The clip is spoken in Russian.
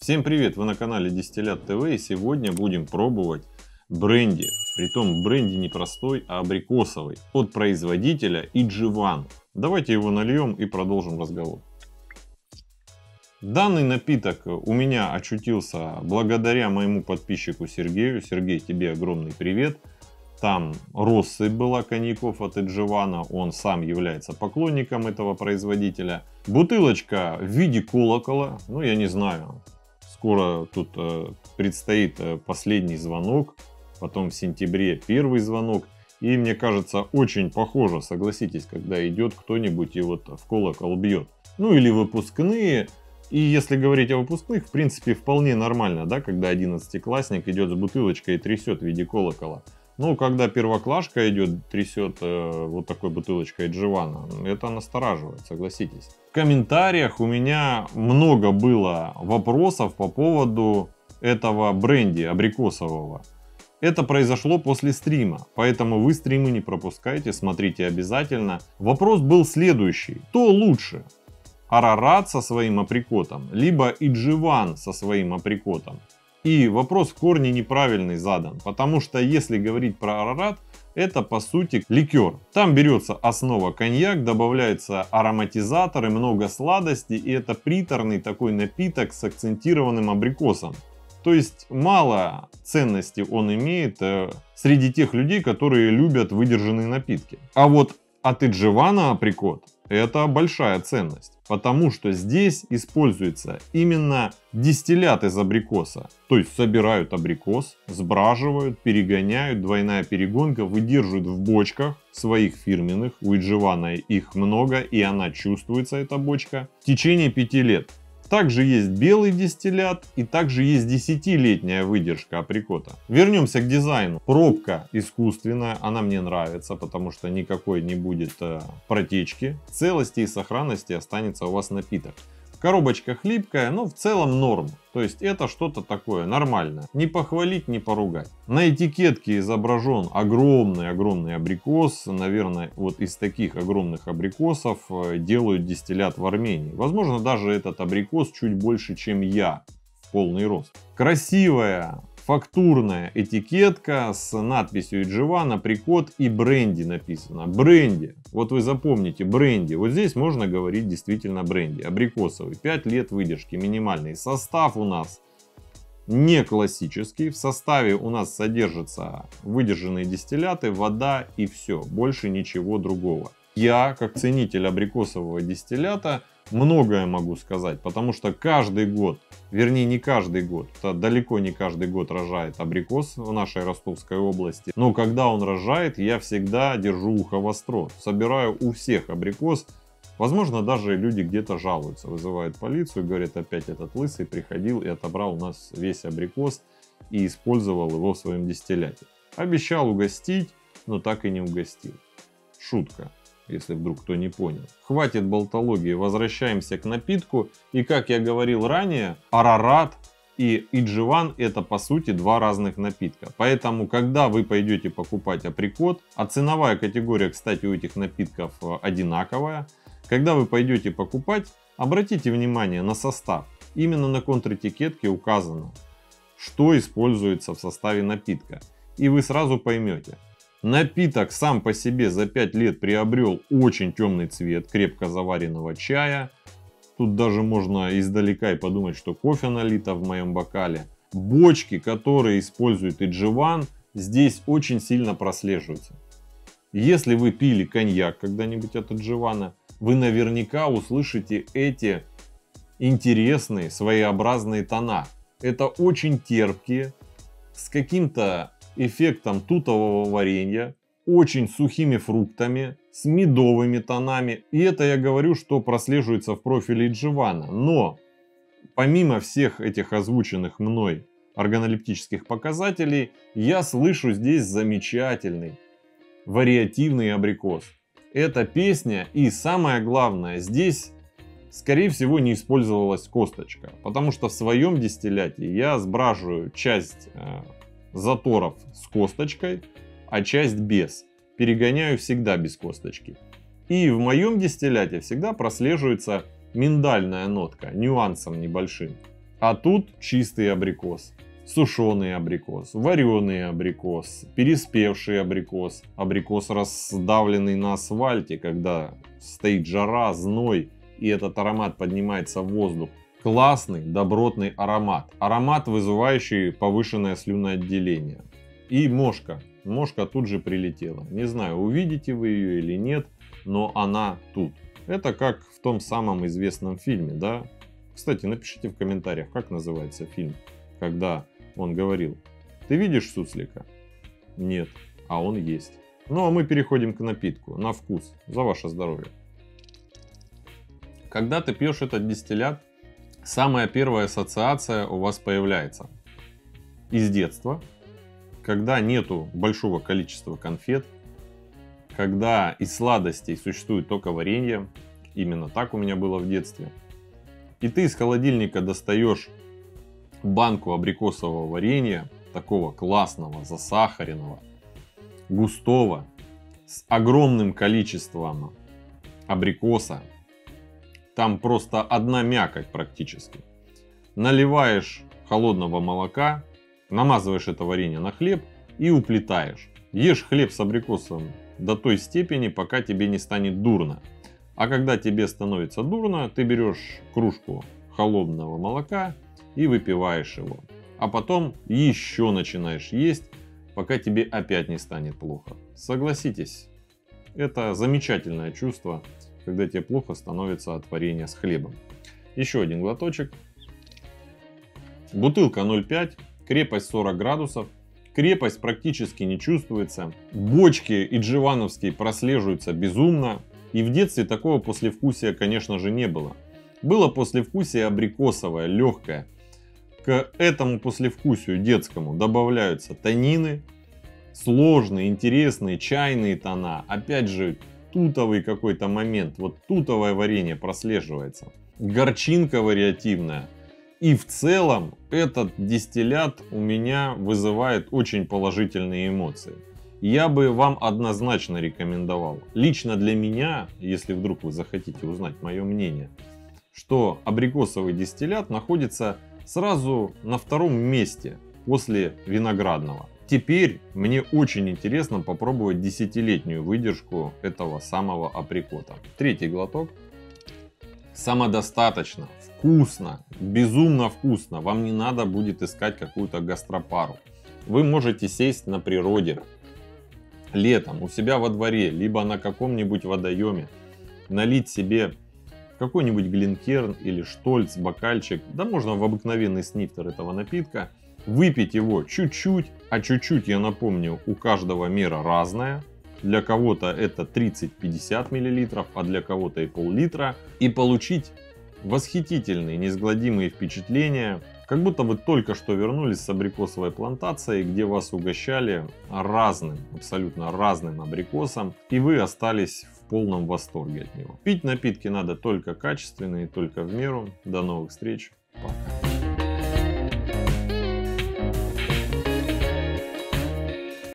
Всем привет! Вы на канале Дистиллят ТВ, и сегодня будем пробовать бренди. Притом бренди не простой, а абрикосовый от производителя Ichivan. Давайте его нальем и продолжим разговор. Данный напиток у меня очутился благодаря моему подписчику Сергею. Сергей, тебе огромный привет. Там россыпь была коньяков от Ichivan, он сам является поклонником этого производителя. Бутылочка в виде колокола, ну я не знаю, скоро тут предстоит последний звонок, потом в сентябре первый звонок. И мне кажется, очень похоже, согласитесь, когда идет кто-нибудь и вот в колокол бьет. Ну или выпускные. И если говорить о выпускных, в принципе, вполне нормально, да, когда 11-классник идет с бутылочкой и трясет в виде колокола. Но когда первоклашка идет, трясет вот такой бутылочкой Ichivan, это настораживает, согласитесь. В комментариях у меня много было вопросов по поводу этого бренди абрикосового. Это произошло после стрима, поэтому вы стримы не пропускайте, смотрите обязательно. Вопрос был следующий: кто лучше? Арарат со своим априкотом, либо Ichivan со своим априкотом? И вопрос в корне неправильный задан, потому что если говорить про Арарат, это по сути ликер. Там берется основа коньяк, добавляются ароматизаторы, много сладостей, и это приторный такой напиток с акцентированным абрикосом. То есть мало ценности он имеет среди тех людей, которые любят выдержанные напитки. А вот от Ichivan априкот — это большая ценность. Потому что здесь используется именно дистиллят из абрикоса. То есть собирают абрикос, сбраживают, перегоняют, двойная перегонка, выдерживают в бочках своих фирменных. У Ichivan их много, и она чувствуется, эта бочка, в течение 5 лет. Также есть белый дистиллят, и также есть 10-летняя выдержка априкота. Вернемся к дизайну. Пробка искусственная, она мне нравится, потому что никакой не будет протечки. В целости и сохранности останется у вас напиток. Коробочка хлипкая, но в целом норм. То есть это что-то такое нормальное. Не похвалить, не поругать. На этикетке изображен огромный абрикос. Наверное, вот из таких огромных абрикосов делают дистиллят в Армении. Возможно, даже этот абрикос чуть больше, чем я, в полный рост. Красивая фактурная этикетка с надписью Ichivan, априкот и бренди написано. Бренди. Вот вы запомните, бренди. Вот здесь можно говорить действительно бренди. Абрикосовый. 5 лет выдержки. Минимальный. Состав у нас не классический. В составе у нас содержатся выдержанные дистилляты, вода и все. Больше ничего другого. Я, как ценитель абрикосового дистиллята, многое могу сказать, потому что каждый год, вернее не каждый год, далеко не каждый год рожает абрикос в нашей Ростовской области. Но когда он рожает, я всегда держу ухо востро. Собираю у всех абрикос. Возможно, даже люди где-то жалуются, вызывают полицию, говорят, опять этот лысый приходил и отобрал у нас весь абрикос и использовал его в своем дистилляте. Обещал угостить, но так и не угостил. Шутка. Если вдруг кто не понял. Хватит болтологии, возвращаемся к напитку. И как я говорил ранее, Арарат и Ichivan — это по сути два разных напитка. Поэтому, когда вы пойдете покупать априкот, а ценовая категория, кстати, у этих напитков одинаковая, когда вы пойдете покупать, обратите внимание на состав. Именно на контретикетке указано, что используется в составе напитка. И вы сразу поймете. Напиток сам по себе за 5 лет приобрел очень темный цвет крепко заваренного чая. Тут даже можно издалека и подумать, что кофе налито в моем бокале. Бочки, которые использует Ichivan, здесь очень сильно прослеживаются. Если вы пили коньяк когда-нибудь от Ichivan, вы наверняка услышите эти интересные своеобразные тона. Это очень терпкие, с каким-то эффектом тутового варенья, очень сухими фруктами, с медовыми тонами. И это я говорю, что прослеживается в профиле Ichivan. Но помимо всех этих озвученных мной органолептических показателей, я слышу здесь замечательный вариативный абрикос. Это песня, и самое главное, здесь скорее всего не использовалась косточка. Потому что в своем дистилляте я сбраживаю часть заторов с косточкой, а часть без. Перегоняю всегда без косточки. И в моем дистилляте всегда прослеживается миндальная нотка, нюансом небольшим. А тут чистый абрикос, сушеный абрикос, вареный абрикос, переспевший абрикос, абрикос, раздавленный на асфальте, когда стоит жара, зной, и этот аромат поднимается в воздух. Классный, добротный аромат. Аромат, вызывающий повышенное слюноотделение. И мошка. Мошка тут же прилетела. Не знаю, увидите вы ее или нет, но она тут. Это как в том самом известном фильме, да? Кстати, напишите в комментариях, как называется фильм, когда он говорил: ты видишь суслика? Нет, а он есть. Ну а мы переходим к напитку, на вкус, за ваше здоровье. Когда ты пьешь этот дистиллят, самая первая ассоциация у вас появляется из детства, когда нету большого количества конфет, когда из сладостей существует только варенье, именно так у меня было в детстве, и ты из холодильника достаешь банку абрикосового варенья, такого классного, засахаренного, густого, с огромным количеством абрикоса, там просто одна мякоть практически. Наливаешь холодного молока, намазываешь это варенье на хлеб и уплетаешь. Ешь хлеб с абрикосом до той степени, пока тебе не станет дурно. А когда тебе становится дурно, ты берешь кружку холодного молока и выпиваешь его. А потом еще начинаешь есть, пока тебе опять не станет плохо. Согласитесь, это замечательное чувство, когда тебе плохо становится от варенья с хлебом. Еще один глоточек. Бутылка 0,5, крепость 40 градусов. Крепость практически не чувствуется. Бочки идживановские прослеживаются безумно. И в детстве такого послевкусия, конечно же, не было. Было послевкусие абрикосовое, легкое. К этому послевкусию детскому добавляются танины, сложные, интересные чайные тона. Опять же, тутовый какой-то момент. Вот тутовое варенье прослеживается. Горчинка вариативная. И в целом этот дистиллят у меня вызывает очень положительные эмоции. Я бы вам однозначно рекомендовал. Лично для меня, если вдруг вы захотите узнать мое мнение, что абрикосовый дистиллят находится сразу на втором месте после виноградного. Теперь мне очень интересно попробовать 10-летнюю выдержку этого самого априкота. Третий глоток. Самодостаточно, вкусно, безумно вкусно. Вам не надо будет искать какую-то гастропару. Вы можете сесть на природе летом у себя во дворе, либо на каком-нибудь водоеме, налить себе какой-нибудь глинкерн или штольц, бокальчик, да можно в обыкновенный снифтер этого напитка, выпить его чуть-чуть, а чуть-чуть, я напомню, у каждого мера разная. Для кого-то это 30-50 мл, а для кого-то и пол-литра. И получить восхитительные, неизгладимые впечатления, как будто вы только что вернулись с абрикосовой плантации, где вас угощали разным, абсолютно разным абрикосом, и вы остались в полном восторге от него. Пить напитки надо только качественные, только в меру. До новых встреч. Пока.